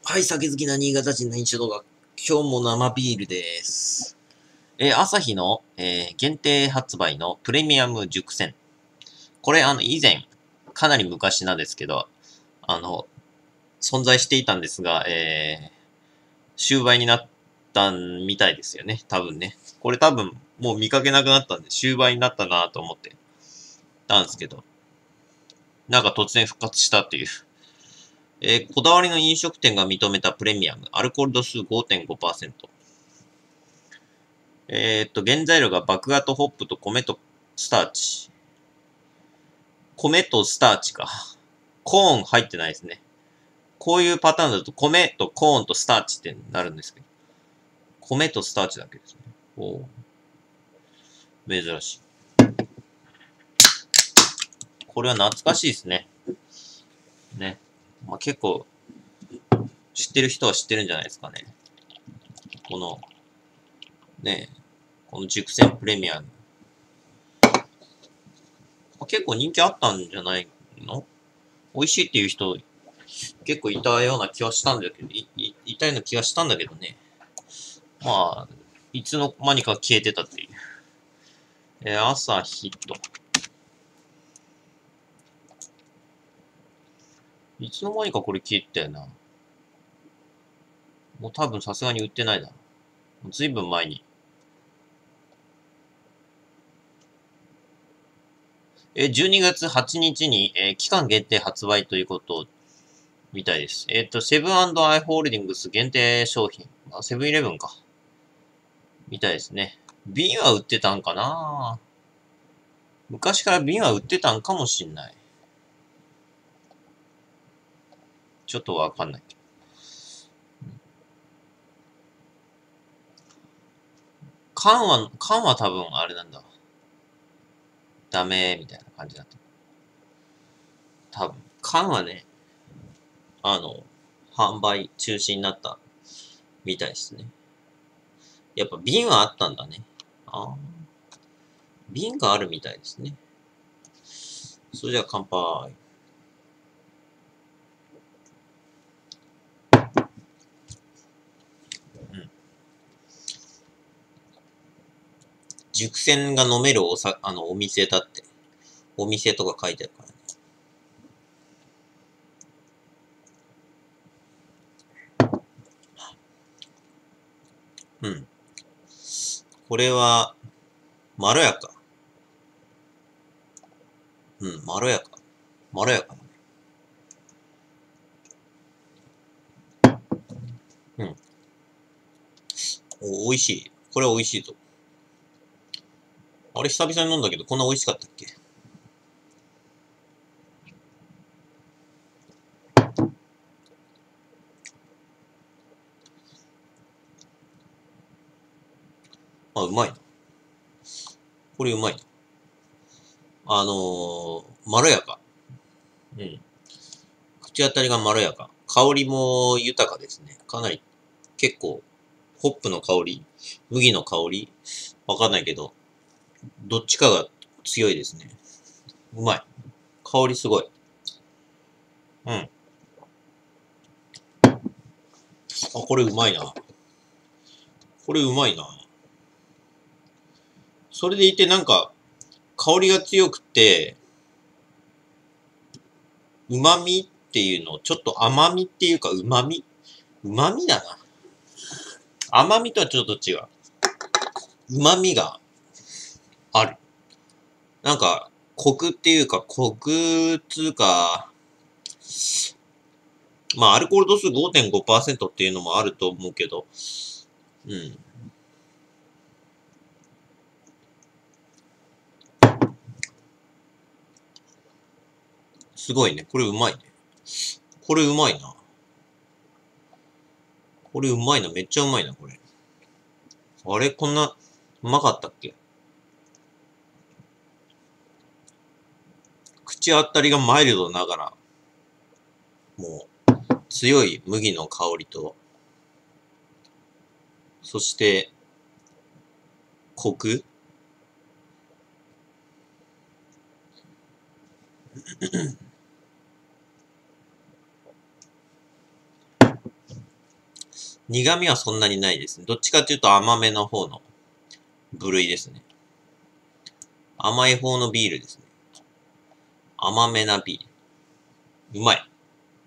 はい、酒好きな新潟人の飲酒動画。今日も生ビールです。朝日の、限定発売のプレミアム熟成。これ、以前、かなり昔なんですけど、存在していたんですが、終売になったみたいですよね。多分ね。これ多分、もう見かけなくなったんで、終売になったなと思ってたんですけど、なんか突然復活したっていう。こだわりの飲食店が認めたプレミアム、アルコール度数 5.5%。原材料が麦芽とホップと米とスターチ。米とスターチか。コーン入ってないですね。こういうパターンだと米とコーンとスターチってなるんですけど。米とスターチだけですね。お珍しい。これは懐かしいですね。ね。まあ、結構、知ってる人は知ってるんじゃないですかね。この、ね、この熟成プレミアム。結構人気あったんじゃないの？美味しいっていう人結構いたような気はしたんだけど、いたような気がしたんだけどね。まあ、いつの間にか消えてたっていう。朝日と。いつの間にかこれ消えてたよな。もう多分さすがに売ってないだろう。ずいぶん前に。12月8日に、期間限定発売ということみたいです。セブン&アイ・ホールディングス限定商品。セブンイレブンか。みたいですね。瓶は売ってたんかな？昔から瓶は売ってたんかもしんない。ちょっとわかんない。缶は多分あれなんだ。ダメみたいな感じだった。多分。缶はね、販売中止になったみたいですね。やっぱ瓶はあったんだね。瓶があるみたいですね。それじゃあ乾杯。うん。熟成が飲めるお店だって。お店とか書いてあるからね。うん。これは、まろやか。うん、まろやか。まろやかだね。うん。美味しい。これは美味しいぞ。あれ久々に飲んだけど、こんな美味しかったっけ？うまいな。これうまいな。まろやか。うん。口当たりがまろやか。香りも豊かですね。かなり、結構、ホップの香り、麦の香り、わかんないけど、どっちかが強いですね。うまい。香りすごい。うん。これうまいな。これうまいな。それでいてなんか、香りが強くて、旨味っていうの、ちょっと甘みっていうか旨味旨味だな。甘みとはちょっと違う。旨味がある。なんか、コクっていうか、コクつうか、まあ、アルコール度数 5.5% っていうのもあると思うけど、うん。すごいね。これうまいね。これうまいな。これうまいな。めっちゃうまいな、これ。あれこんな、うまかったっけ？口当たりがマイルドながら、もう、強い麦の香りと、そして、コク苦味はそんなにないですね。どっちかっていうと甘めの方の部類ですね。甘い方のビールですね。甘めなビール。うまい。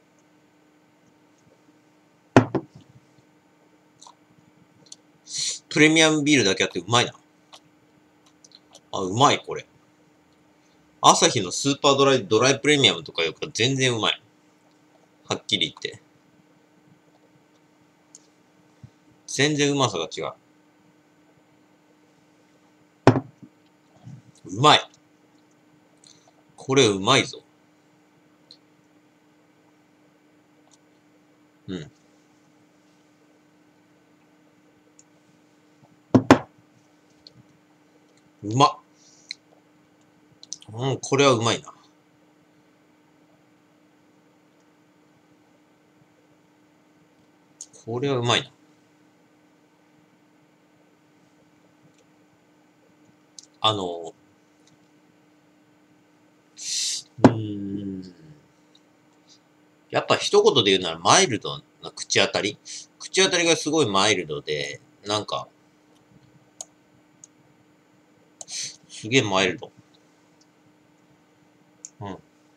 プレミアムビールだけあってうまいな。あ、うまい、これ。アサヒのスーパードライプレミアムとかよりか全然うまい。はっきり言って。全然うまさが違う。うまい。これうまいぞ。うん。うまっ。うん、これはうまいな。これはうまいな。あの、やっぱ一言で言うならマイルドな口当たり。口当たりがすごいマイルドで、なんか、すげえマイルド。うん。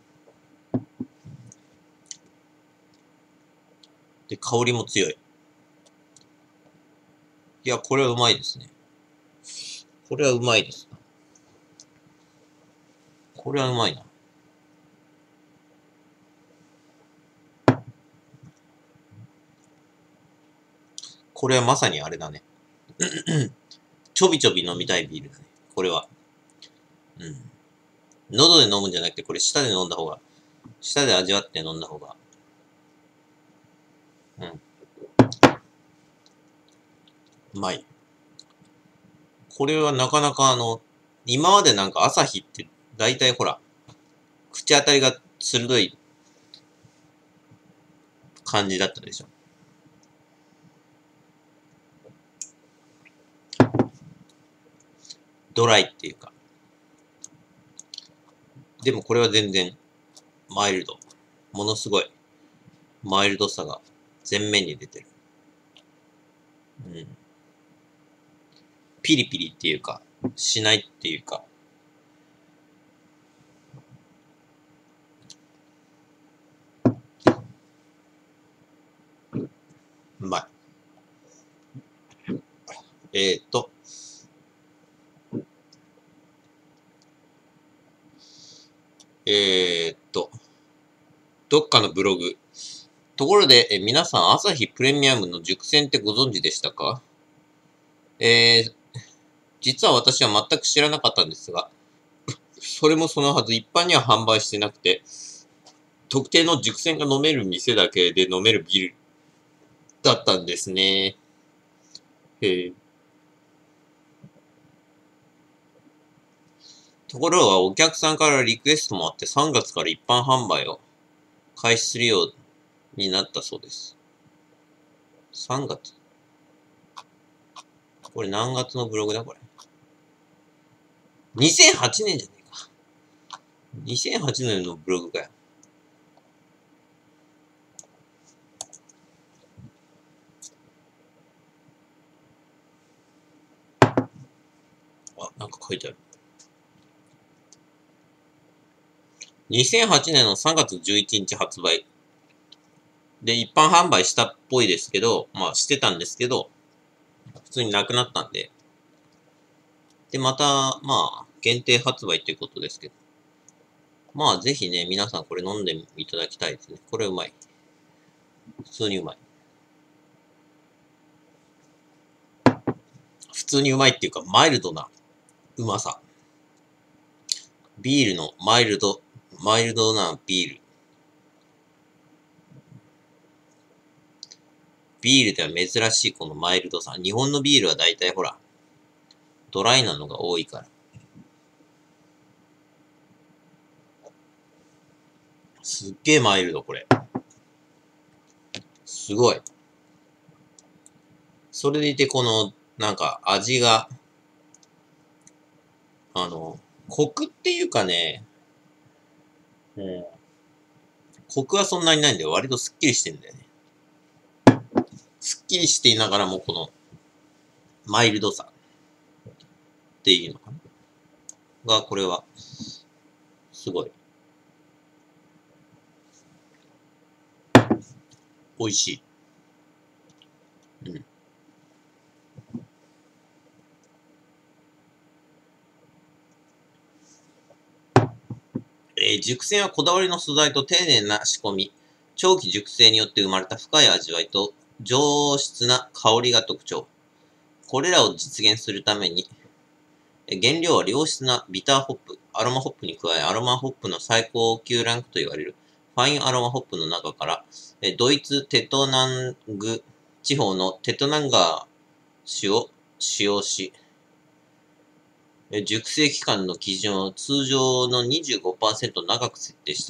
で、香りも強い。いや、これはうまいですね。これはうまいです。これはうまいな。これはまさにあれだね。ちょびちょび飲みたいビールだね。これは。うん。喉で飲むんじゃなくて、これ舌で飲んだ方が、舌で味わって飲んだ方が。うん。うまい。これはなかなか今までなんか朝日って大体ほら、口当たりが鋭い感じだったでしょ。ドライっていうか。でもこれは全然マイルド。ものすごいマイルドさが前面に出てる。うん。ピリピリっていうか、しないっていうか。うまい。えーっと、どっかのブログ。ところで、皆さん、アサヒプレミアムの熟成ってご存知でしたか？えー、実は私は全く知らなかったんですが、それもそのはず、一般には販売してなくて、特定の熟成が飲める店だけで飲めるビールだったんですね。へところが、お客さんからリクエストもあって、3月から一般販売を開始するようになったそうです。3月。これ何月のブログだこれ。2008年じゃねえか。2008年のブログかよ。あ、なんか書いてある。2008年の3月11日発売。で、一般販売したっぽいですけど、まあしてたんですけど、普通になくなったんで。で、また、まあ、限定発売っていうことですけど。まあ、ぜひね、皆さんこれ飲んでいただきたいですね。これうまい。普通にうまい。普通にうまいっていうか、マイルドなうまさ。ビールのマイルドなビール。ビールでは珍しいこのマイルドさ。日本のビールは大体ほら、ドライなのが多いから。すっげえマイルド、これ。すごい。それでいて、この、なんか、味が、コクっていうかね、うん、コクはそんなにないんだよ。割とスッキリしてんだよね。スッきりしていながらもこのマイルドさっていうのかなが、これはすごい美味しい。うん。熟成はこだわりの素材と丁寧な仕込み、長期熟成によって生まれた深い味わいと上質な香りが特徴。これらを実現するために、原料は良質なビターホップ、アロマホップに加え、アロマホップの最高級ランクと言われるファインアロマホップの中から、ドイツテトナング地方のテトナンガー種を使用し、熟成期間の基準を通常の 25% 長く設定した。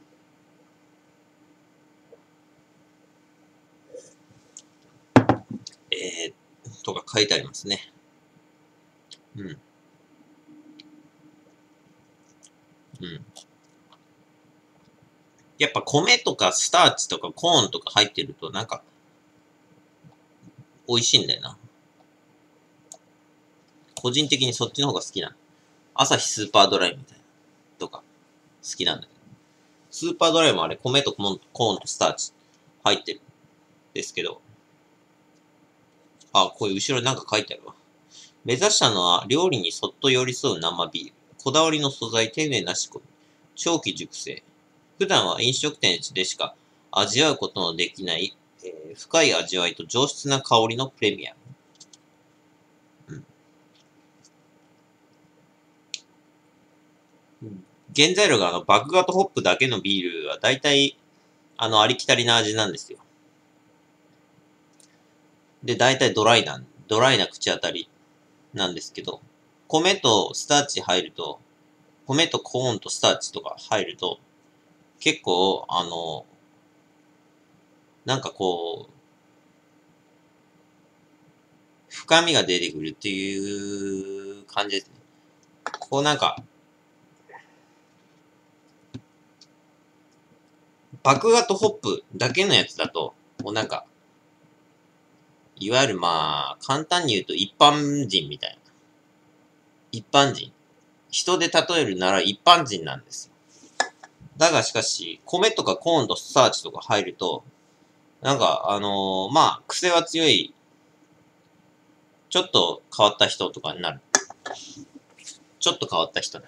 とか書いてありますね。うん。うん。やっぱ米とかスターチとかコーンとか入ってるとなんか美味しいんだよな。個人的にそっちの方が好きなの。朝日スーパードライみたいなとか好きなんだけど。スーパードライもあれ米とコーンとスターチ入ってるんですけど。あ、こういう後ろになんか書いてあるわ。目指したのは料理にそっと寄り添う生ビール。こだわりの素材、丁寧な仕込み。長期熟成。普段は飲食店でしか味わうことのできない、深い味わいと上質な香りのプレミアム。うん。原材料が麦芽とホップだけのビールは大体、ありきたりな味なんですよ。で、大体ドライな口当たりなんですけど、米とスターチ入ると、米とコーンとスターチとか入ると、結構、なんかこう、深みが出てくるっていう感じですね。こうなんか、麦芽とホップだけのやつだと、もうなんか、いわゆるまあ、簡単に言うと一般人みたいな。一般人。人で例えるなら一般人なんですよ。だがしかし、米とかコーンとスターチとか入ると、なんか、まあ、癖は強い、ちょっと変わった人とかになる。ちょっと変わった人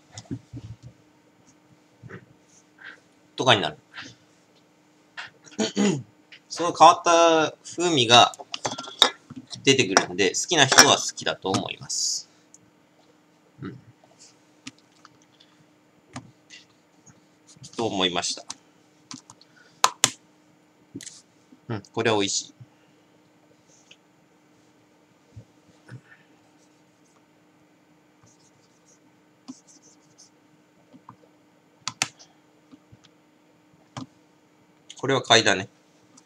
とかになる。その変わった風味が出てくるんで、好きな人は好きだと思います。うん。と思いました。うん、これは美味しい。これは買いだね。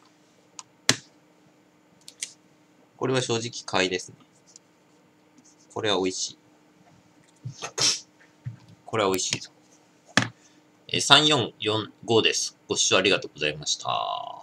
これは正直買いですね。これは美味しい。これは美味しいぞ。3445です。ご視聴ありがとうございました。